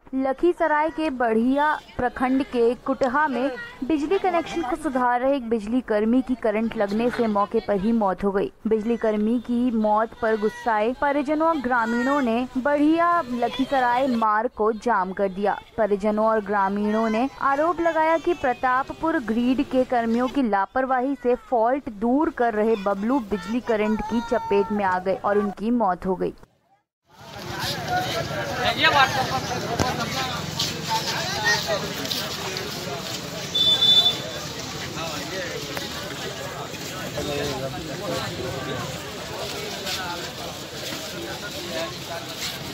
लखीसराय के बढ़िया प्रखंड के कुटहा में बिजली कनेक्शन को सुधार रहे एक बिजली कर्मी की करंट लगने से मौके पर ही मौत हो गई। बिजली कर्मी की मौत पर गुस्साए परिजनों और ग्रामीणों ने बढ़िया लखीसराय मार्ग को जाम कर दिया। परिजनों और ग्रामीणों ने आरोप लगाया कि प्रतापपुर ग्रिड के कर्मियों की लापरवाही से फॉल्ट दूर कर रहे बबलू बिजली करंट की चपेट में आ गए और उनकी मौत हो गई। ये